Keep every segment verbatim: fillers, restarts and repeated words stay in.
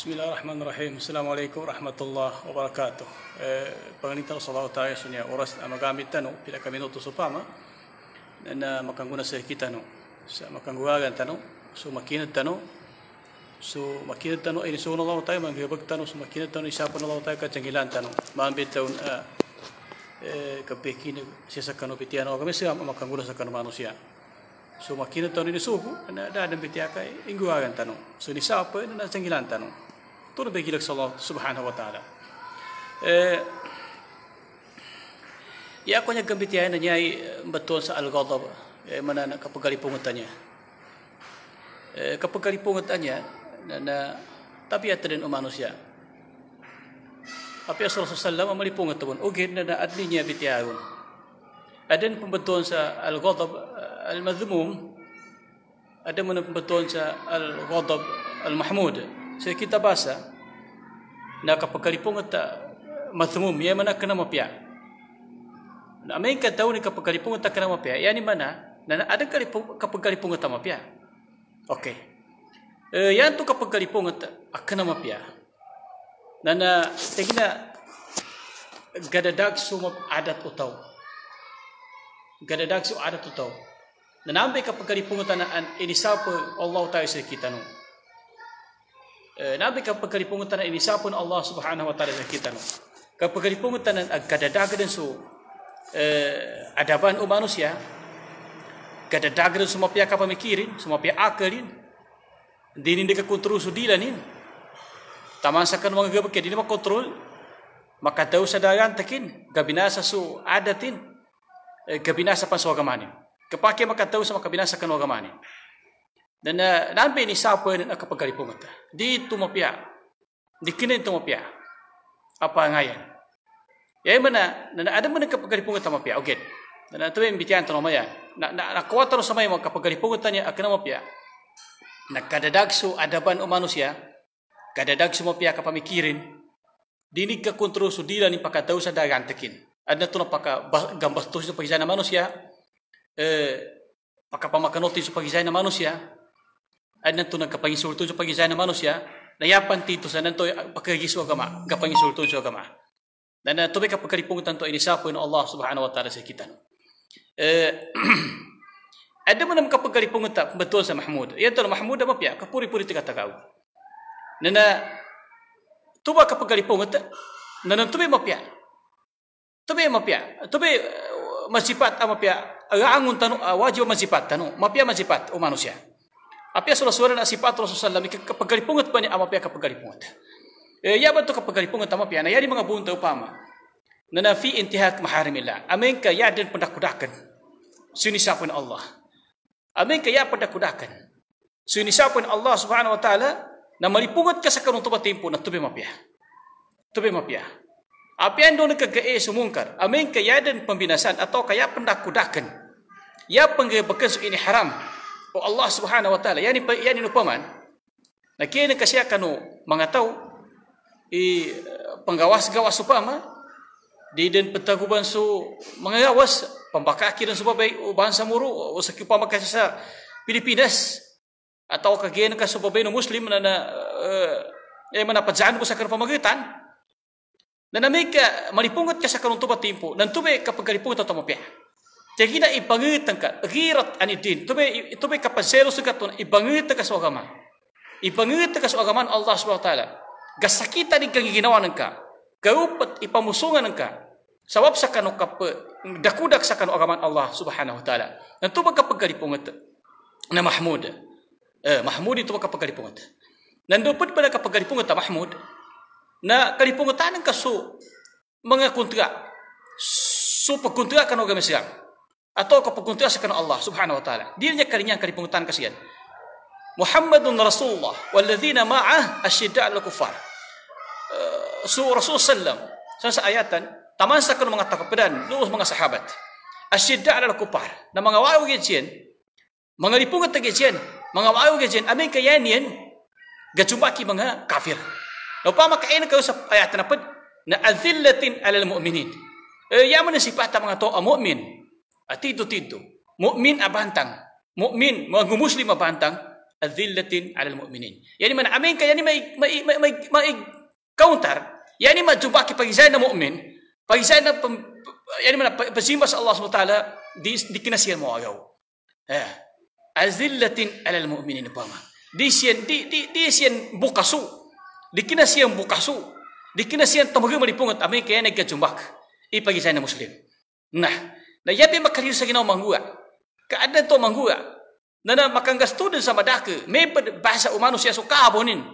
Bismillahirrahmanirrahim. Assalamualaikum warahmatullahi wabarakatuh. Eh, Penganita sallallahu taala sunya oras amagamit tano pila kami no to sopama na makanguna sa kita no sa makanguragan tano so makinat tano so makinat tano ay so no tayo manghibag tano so makinat tano isa pa no tayo katsangilan tano maambit taon eh kapekin siya sa kano pitiano kami siya makanguna sa kano manusia. So makina tano ni suku na dadang bitiaka ingguagan tano. So ni sapa na sangilan tano. Tuno begilak sallallahu subhanahu wa ta'ala. Eh ya ko nya gambitian na nyai betul sa al-ghadab eh mana nak kapagalipungutannya. Eh kapagalipungutannya na, na tabiat din manusia. Apa Rasulullah sallallahu alaihi wasallam malipungut tawon ugid na adninya bitiaun. Adin pembetulan sa al-ghadab al-madhmum, ada mana pembetulan sa al-ghadab al-mahmud. Sa kita bahasa na kapagalipungot ta madhmum ya mana kena mapia. Na may kataw ni kapagalipungot ta kena mapia. Yani mana na ada kapagalipungot ta mapia. Okay. Eh yan to kapagalipungot ta kena mapia. Na na tigna gadadag sumap adat utaw. Gadadag su adat utaw. Na nambe kapag kalipungutanaan inisapon Allah tayo sa kita no. Eh nambe kapag kalipungutanaan inisapon Allah subhanahu wa ta'ala sa kita no. Kapag kalipungutanaan ag kadadagadan su eh adaban o manusia, kadadagadan su mapia kapamikirin, su mapia akalin, dinin de ka kontrol su dilanin. Tamasakan mga gabak dinin makontrol, makataw sa dagan takin, gabinasa su adatin, eh, gabinasa pa su agamanin. Kapake makataw sa makabinasa kan wagamani. Dan na nambe ni sapa na kapagalipungot. Di tumapia. Di kinin tumapia. Apa ngayan? Ya mana na ada man kapagalipungot tamapia. Okay. Na tuwe mbitian to maya. Na na nakuwatro sa may kapagalipungot niya akna mapia. Nagkadadag adaban o manusia. Kadadag su mapia kapamikirin. Dinig ka kontrol su dila ni pakataw sa dagantekin. Adna to na paka gambastos sa pagisa na manusia. Eh, pagkapamakanoti sa pag-isay na manusia, ay nanto nagkapangisulto sa pag-isay na manusia, nayapan tito sa nanto pagkagiso agama, kapangisulto sa agama. Na natubay kapagkalipungutan to inisapo ng Allah subhanahu wa ta'ala sa kita. Eh, ada mo naman kapagkalipungutan betul sa Mahmud. Yan to, Mahmud na mapya, kapuri-puri tikatagaw. Na na, tuba kapagkalipungutan, na nantubay mapya. Tubay mapya. Tubay masipat ang mapya. Angun tanu wajib masipat tanu mapia masipat o manusia. Apia sura-sura na sipat Rasulullah sallallahu alaihi wasallam kapagalipungot pa ni amapia kapagalipungot. Eh ya bato kapagalipungot amapia na yari mga bunta upama. Na na fi intihak maharimillah. Amin ka ya din pendakudakan. Sunisapun Allah. Amin ka ya pendakudakan. Sunisapun Allah subhanahu wa ta'ala na malipungot ka sa kanong tubatimpo na tubi mapia. Tubi mapia. Apian doon nagkagae sumungkar. Amin ka ya din pembinasan atau kaya pendakudakan. Ya penggebekan ini haram. O Allah subhanahu wa ta'ala. Yani, yani nupaman. Na kaya nagkasya kanu mga tao. I penggawas-gawas upama. Di din petaguban su mga gawas. Pambakaki dan subabay o bansa muru. O sa kipamakasya sa Pilipinas. Atau kagaya nagkasubabay ng Muslim na na uh, eh, manapadsaan ko sa kanong pamagitan. Na namig ka malipungot ka sa kanong tubatimpo. Nantubay kapag kalipungot at tamapya. Jadi na ibangitan ka, girat anidin. Tubay tubay kapasero sugat to ibangitan ka sa agama. Ibangitan ka sa agaman Allah subhanahu wa ta'ala. Gasakita din kang ginawa ng ka. Gaupat ipamusungan ng ka. Sabab sa kanong kap dakudak sa kanong agaman Allah subhanahu wa ta'ala. Nantubay kapag kalipungot na Mahmud. Eh, Mahmud ito kapag kalipungot. Nandupad pala kapag kalipungot na Mahmud na kalipungotan ng kaso mga kontra. So pagkontra ka ng agama Islam. Atau kapagkontra sa kanong Allah subhanahu wa ta'ala. Di niya karinyang kalipungutan kasi yan. Muhammadun Rasulullah walladhina ma'ah asyidda' al-kufar. Uh, so Rasul sallam sa ayatan taman sa kanong mga takapidan luos mga sahabat. Asyidda' al-kufar na mga waw gidyan mga lipungot gidyan mga waw gidyan amin kayan yan gajumaki mga kafir. No pa makain kayo sa ayatan na pad na adhillatin alal mu'minin. Eh yaman na sipata mga to ang mu'min. Atito tito, mukmin abantang, mukmin mga muslim abantang, adzillatin 'alal mu'minin. Yani mana amin ka yani may may may, may, may counter, yani majubaki pagisan na mu'min, pagisan na yani mana pasimba sa Allah subhanahu wa ta'ala di di kinasiyan mo agaw. Eh, azillatin 'alal mu'minin pama. Di siyan di di di siyan bukasu. Di kinasiyan bukasu. Di kinasiyan tamaga malipungat amin kaya nagkajumbak. Ipagisan na muslim. Nah, na yabi makariyo sa ginaw manggua. Kaadaan to manggua. Na na makanggasto din sa madake. May bahasa manusia so kaabonin.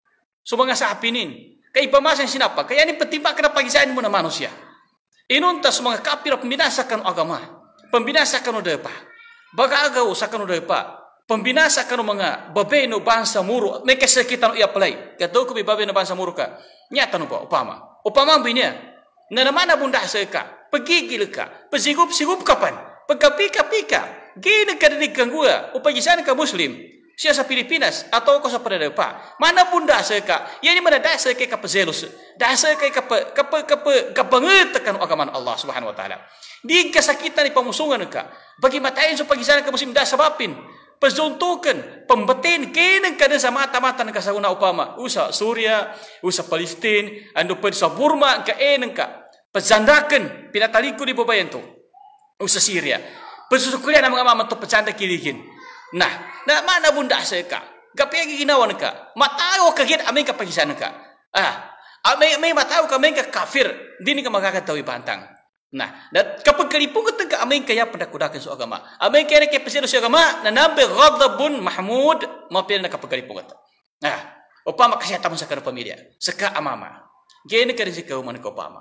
So mga sapinin. Kaya ipamasang sinapa. Kaya ni patimbak ka na pagisan mo na manusia. Inuntas mga kapira pembinasa kanu agama. Pembinasa kanu depa. Baga agaw sa kanu depa. Pembinasa kanu mga babe no bangsa muro. May kasakitan no i-apply. Kato ko may babe no bangsa muro ka. Nyata no ba? Upama. Upama ang binya. Na naman na bunda sa ka. Pagigil ka. Pasigup-sigup ka pan. Pagkapika-pika. Gini ka dinig kang gua. Upagisan ka Muslim. Siya sa Pilipinas atau ko sa Pradapa. Mana pun dasar ka. Yani mana dasar kay kapazelos. Dasar kay kapa kapa kapa kapanget kan agama Allah Subhanahu wa taala. Di kasakitan ni pamusungan ka. Bagi matain so pagisan ka Muslim dasar bapin. Pazuntukan, pembetin kene kada sa mata-mata ng kasaguna upama. Usa Suria, usa Palestin, ando pa sa Burma ka enen ka. Pazandakan pinataliko di babayan to. Usa Syria. Pasusukulian ang mga mama to pacanda kiligin. Nah, na mana bunda sa ka? Gapi ang ginawa ka? Matao ka gid amin ka pagisan ka. Ah, may may matao ka amin ka kafir, dini ka magkakatawi bantang. Nah, dat kapag kalipungot ka amin kaya pendakudakan sa agama. Amin kaya kay pasiro sa agama na nabe ghadabun mahmud mapil na kapag kalipungot. Ah, upama kasi tamo sa kanang pamilya, saka amama. Gene ka rin si kauman ko upama.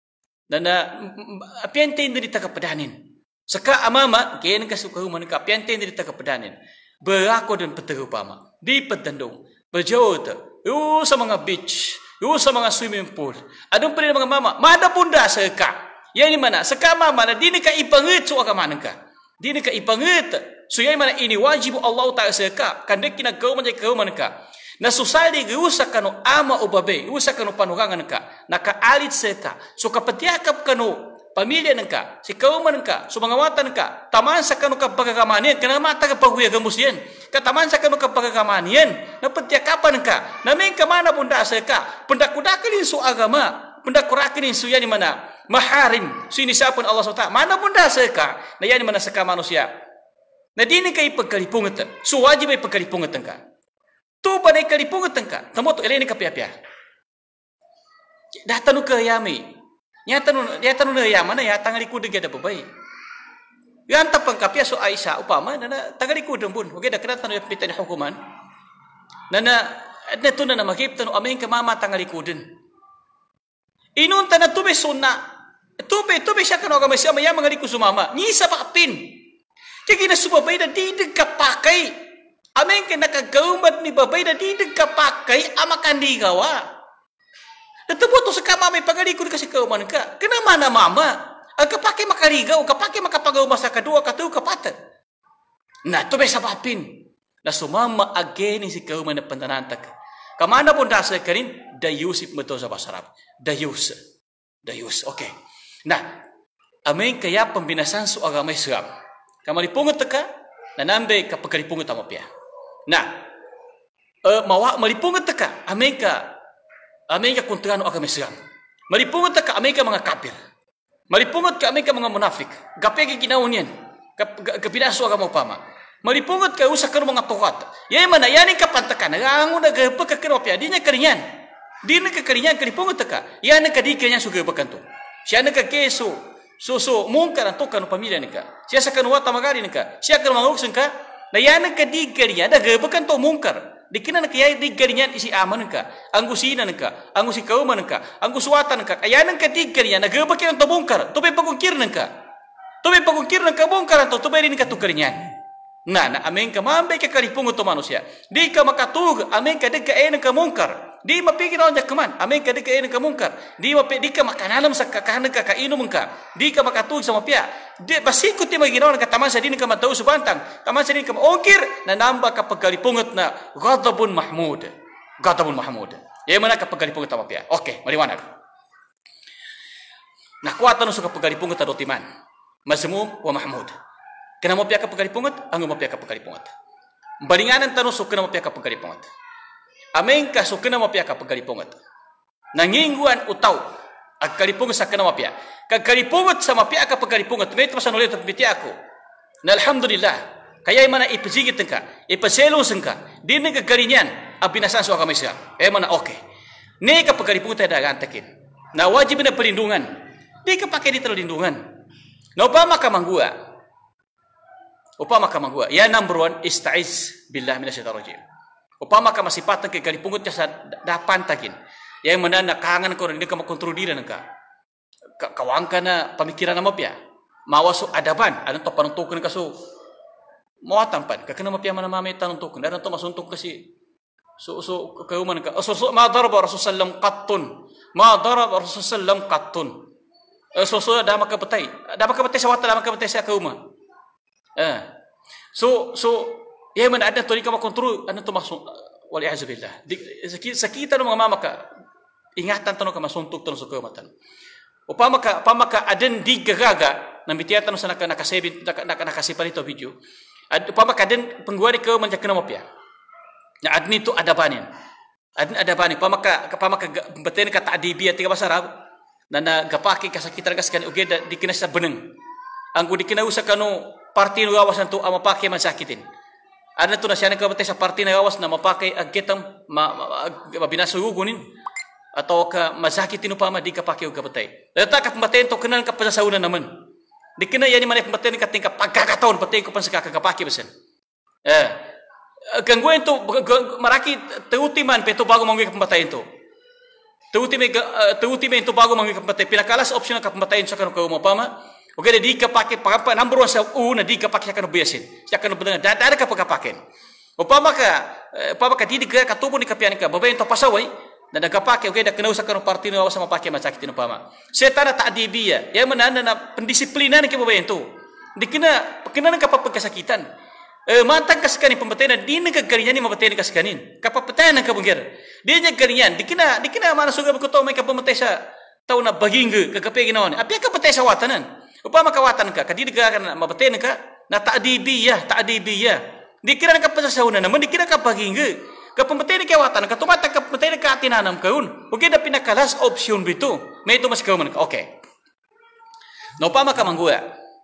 Na na apiente hindi ta kapadanin. Saka amama, kaya nagkasukahuman ka, piante hindi ta kapadanin. Berako dan petero pama. Di petandong. Berjauh yu sa mga beach. Yu sa mga swimming pool. Adong pa rin mga mama. Mada bunda sa ka. Yan ni mana. Saka mama na di ni ka ipangit so agamanan ka. Di ni ka ipangit. So yan mana ini wajib Allah ta'ala sa ka. Kandik kinagkahuman jay kahuman ka. Na susali giusa kanu ama o babe. Giusa kanu panugangan ka. Nakaalit sa ka. So kapatiakap kanu pamilya nengka, si kauman nengka, sumangawatan nengka, taman sa kanu ka pagkakamanian, kana mata ka paguya gamusyan, kataman sa kanu ka pagkakamanian, na pagtiakapan nengka, na may kamana bunda sa ka, pendakudakalin su agama, pendakurakalin su yan ni mana, maharin, su inisapon Allah subhanahu wa ta'ala, mana bunda sa ka, na yan ni mana sa ka manusia, na di ni kayo pagkalipungat, su wajib ay pagkalipungat nengka, tu pa na ikalipungat nengka, tamo to, ilay ni kapiapia, datanu ka yami, Nyata nu nyata nu ya mana ya tangali kudu geda babai. Yan tapang kapya so Aisyah upama nana tangali kudu bun. Oke dah kena tanu pitan hukuman. Nana adna tu nana makip tanu amin ke mama tangali kudun. Inun tana tube sunna. Tube tube sya kana agama siya maya mangali ku sumama. Ni sabapin. Kaya gina subabai da di kapakai. Amin ke nakagaumat ni babai da di kapakai amakan digawa. Natapo to sa kama may pangalikod kasi kauman ka. Kena mana mama? Ang kapake makaligaw, kapake makapagaw sa kadua, katuw kapatan. Na, ito may sabapin. Na sumama again si kauman na pantanantak. Kamana pun dasa ka rin, dayusip mo to sa basarap. Dayus. Dayus, okay. Na, amin kaya pambinasan so agamay sirap. Kamalipungot ka, nanambe kapag kalipungot ang mapya. Na, uh, mawa, malipungot ka, amin ka, amin ka kontrano agama Islam. Malipungot ka amin ka mga kafir. Malipungot ka amin ka mga munafik. Gapi ka ginaon yan. Kapinaso agama upama. Malipungot ka usa ka mga tukat. Yay mana yanin ka pantakan. Ngango na gapag ka kinopya. Di niya karinyan. Di na ka karinyan. Kalipungot ka. Yan na ka di karinyan sugabakan to. Siya na ka keso. So so mungkar ang tukan ng pamilya nika. Siya sa kanuwata magari nika. Siya ka manguksan ka. Na yan na ka di karinyan. Nagabakan to mungkar. Di kina na kaya di garinyan isi aman ka, ang gusina ka, ang gusi kauman ka, ang guswatan ka, kaya nang katig garinyan, nagabak yan ang tabungkar, tubay pagkukir ng ka, tubay pagkukir ng kabungkar, tubay rin ka tukarinyan. Na, na amin ka, mambay ka kalipungot to manusia, di ka makatug, amin ka di ka eh ng kamungkar, di mapigil ako niya kaman, amin ka di ka eh ng kamungkar, di, mapi, di ka makananam sa kakahanan ka, kainom ka, di ka makatug sa mapya, di, basikot di maginaw ng kataman sa di ka matao sa bantang, taman sa di ka maungkir, na namba kapag kalipungot na ghadabun mahmud, ghadabun mahmud. Yan mana kapag kalipungot na mapya. Okay, maliwanag. Nakuha tanong sa kapag kalipungot na dotiman, mazmum wa mahmud. Kena mapya kapag kalipungot, ang mapya kapag kalipungot. baringanan tanong sukena mo piya ka pagkalipungat. Amen ka sukena mo piya ka pagkalipungat. Nanginguan utaw ag kalipungat sa kana mo piya. Kag kalipungat sa mapiya ka pagkalipungat. Ngayon ito masanulit at biti ako. Na alhamdulillah. Kaya mana ipazigit ka, ipaselong ka, di na kagarinyan ang binasan sa kamay siya. Eh mana okay. Ni ka pagkalipungat ay dagantakin. Na wajib na perlindungan. Di ka pakai di terlindungan. Na upama ka manggua. Upama ka manggua. Ya number one, ista'iz billah minasyaitanir rajim. Upama ka masipatan kay kalipungat ka sa dapantakin. Yang mana nakahangan ko rin ka makontrol diri ka. Kawang ka na pamikiran na mapya. Mawaso adaban. Anong to panuntukan ka so. Mawatampan. Kakana mapya manamamay tanuntukan. Anong to masuntok kasi. So, so, kayuman ka. So, so, ma daraba Rasulullah sallam qattun. Ma daraba Rasulullah sallam qattun. So, so, dah makapatay. Dah makapatay sa wata, dah makapatay sa kayuma. Eh. So, so, yang mana ada to ni ka makontrol. Anong to masuk. Wali'azubillah. Sa kita ng mga mama ka, ingatan tanong ka masuntok tanong sa kayumatan. Upama ka, upama ka aden di gagaga na mitiyatan sa naka nakasebit naka, naka, nakasipan ito video. Ad, upama ka aden pengguari ka manjakan mo pia. Na adni to adabanin. Adni adabanin. Upama ka upama ka baten ka taadibi at tiga basarab na nagapaki ka sa kita gaskan uge di kinasa beneng. Ang di kinausa kanu parti no gawasan to amapaki man sakitin. Ada to na siya nagkabatay sa parti na gawas na mapakay agketam ma, ma, binasugunin. Atau ka masakitin upama di ka pakiw kapatay. Data ka pamatayin to kanan ka pasasaunan naman. Di kina yan man pamatayin ka tingka pagkakataon patayin ko pa sa kakapaki basan. Eh gangguin to maraki teutiman peto bago mangi pamatayin to. Teutime teutime to bago mangi pamatayin pinakalas option ka pamatayin sa kanu ka upama. Okay di ka paki pagapa number one sa una di ka paki kanu biasin. Sa kanu benar dada ka pagkapakin. Upama ka upama ka di ka katubo ni kapian ka babayin to pasaway. Na nagapake okay dak kenausa kanu parti no sama pake masakitin upama setan ta'dibiyah yang mana na pendisiplinan ke babayan tu dikena kenan ka papagkasakitan eh mantang kaskani pembatayan di na kagarian ni mabatayan kaskanin kapapatayan ka bungir di nya garian dikena dikena mana suga bekoto may ka pamatay sa tao na baging kagape ginaon api ka patay sa watanan upama ka watan ka kadiri ka mabatayan ka na ta'dibiyah ta'dibiyah dikira ka pasasauna naman dikira ka baging kapamatayin ka watan, katumata kapamatayin ka atinanam kaun. Okay, na pinakalas option bito. May ito mas kauman ka. Okay. No, pama ka mangguya.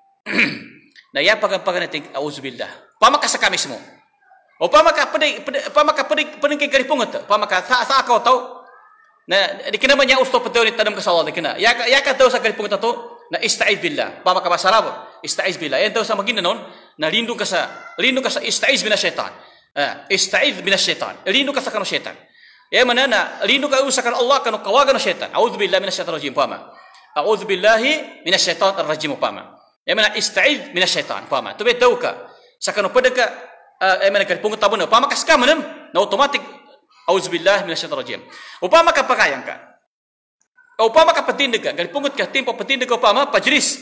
Naya pagkampagan natin, auzubillah. Pama ka sa kamis mo. O pama ka, pama ka, paning kay karipungat. Pama ka, sa akaw tao. Na, di ka naman niya usto pataw ni tanam ka sa Allah. Di ka na. Yaka daw sa karipungat to, na ista'iz billah. Pama ka masarap. Ista'iz billah. Yan daw sa magina noon, na lindong ka sa, lindong ka sa ista'iz bina syaitan. Ah, ista'iz minas syaitan. Lindung ka sa kanu syaitan. Ya mana na lindung ka sa kanu Allah kanu kawagan syaitan. A'udzubillahi minasyaitonir rajim pama. A'udzubillahi minasyaitonir rajim pama. Ya mana ista'iz minas syaitan pama. Tu betau ka sa kanu pedeka ya mana ka pungut tabun pama ka ska manam na automatic a'udzubillahi minasyaitonir rajim. Upama ka pakayang ka. Upama ka patindig ka, gali pungut ka tempo patindig ka pama pajris.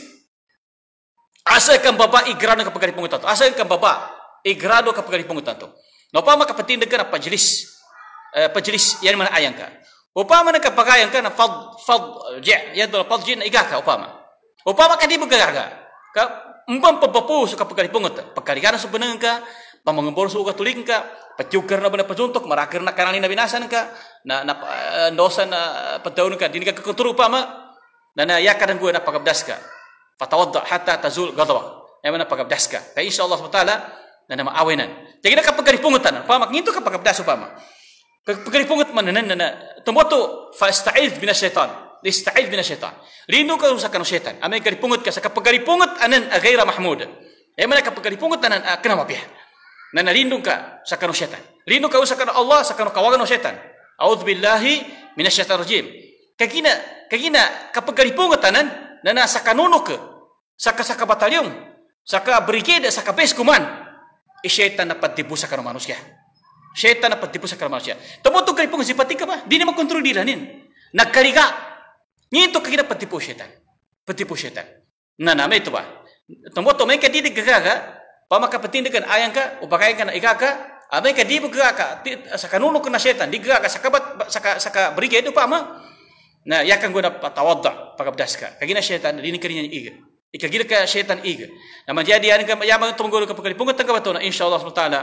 Asa kan baba igrano ka pagari pungut to. Asa kan baba igrado ka pagari pungutan to. No upama ka patindig ka na pajlis. Uh, pajlis yan man ayang ka. Upama na ka pagayang ka na fad fad ja yan do fad jin iga ka upama. Upama ka di bagaga. Ka umpam papapu sa pagari pungut. Pagkarigana sa benang ka, pamangembor sa uga tuling ka, patyugar na ba na pajuntok, marakir na kanani na binasan ka, na na uh, dosa na pataon ka, dini ka kontrol upama. Na na yakadan gua na pagabdas ka. Fatawadda hatta tazul ghadabak. Yan man pagabdas ka. Kaya insyaallah subhanahu wa taala na nama awenan. Jadi nak kapag karipungutan, pama ngito kapag abdas upama. Kapag karipungut manan na tumoto fasta'iz minasyaitan. Ista'iz minasyaitan. Lindung ka sa kanu syaitan. Amay karipungut ka sa kapag karipungut anan agayra mahmud. Ay man kapag karipungut anan kana mapih. Na nalindung ka sa kanu syaitan. Lindung ka sa kanu Allah sa kanu kawagan no syaitan. A'udzubillahi minasyaitonir rajim. Kagina kagina kapag karipungut anan na nasa kanunok sa kasaka batalyong sa ka brigade sa ka base command. Eh, syaitan na patipu sa kanu manusia. Syaitan na patipu sa kanu manusia. Tamo to kay pong sipati ka ba? Di na makontrol diranin. Nagkariga. Ngito kagina patipu syaitan. Patipu syaitan. Na na may to ba? Tamo to may kadidig gaga, pamakapatindigan ayang ka o bakayan ka na ikaka, amay ka di gaga sa kanuno ka na syaitan, di gaga sa kabat sa ka, sa ka brigade pa ma. Na yakan go na patawadda pagabdas ka. Kagina syaitan dini kaninya iga. Ikagila ka syaitan iga. Na manjadi yan ka yaman tunggulo ka pagkalipungot ang kabato na insyaallah subhanahu wa ta'ala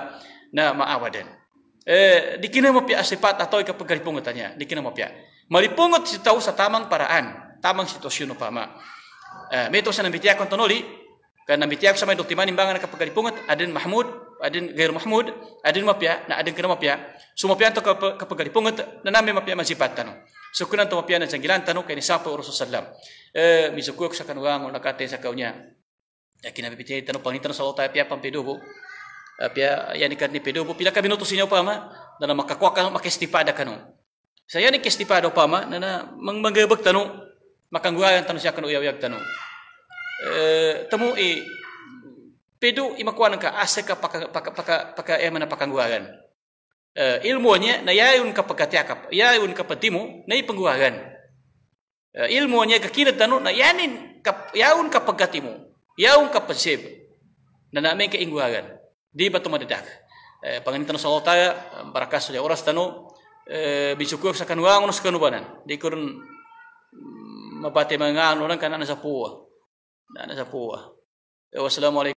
na maawadan. Eh, dikina mo pia sifat atau ka pagkalipungutannya, dikina mo pia. Malipungot si tao sa tamang paraan, tamang sitwasyon upama. Eh, meto sa nambitiak kon tonoli, kan nambitiak sa may doktiman imbangan ka pagkalipungot, adin Mahmud, adin Gair Mahmud, adin mo pia, na adin kana mo pia. Sumapia to ka pagkalipungot, na nami mo pia masifat tano. So kunan to mo pia na janggilan tano kay ni Sapa Rasulullah sallam. Eh, misukuk sa kanuang nakate sa kaunya. Ya kinabibiti tano pangitan sa Allah pia pampedubo. Pia yani kan ni pedo pila ka minuto sinyo pa ma na makakuha ka makestipada kanu saya ni kestipada pa ma na manggabag tanu makangguayan tanu siya kanu uyawag tanu eh temu i pedo imakuan ka asa ka paka paka paka, paka eh mana pakangguayan eh ilmunya na yayun ka pagkatiakap yayun ka patimu na ipangguayan eh, ilmunya ka kinat tanu na yanin ka yayun ka pagkatimu yayun ka pasib na namin ka ingguayan di batu madadak eh, panganitan sa Allah tayo barakas sa oras tano eh, bisukuk sa kanuang unos kanubanan di kurun mabate mga ano lang kana sa puwa na sa puwa. Wassalamualaikum.